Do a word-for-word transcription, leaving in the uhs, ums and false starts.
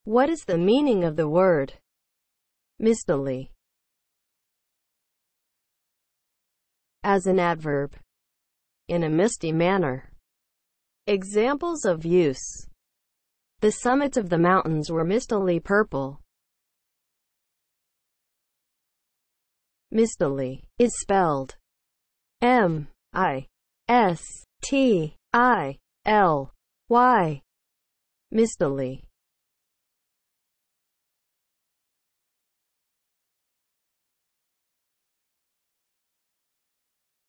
What is the meaning of the word mistily? As an adverb. In a misty manner. Examples of use. The summits of the mountains were mistily purple. Mistily is spelled M I S T I L Y. Mistily.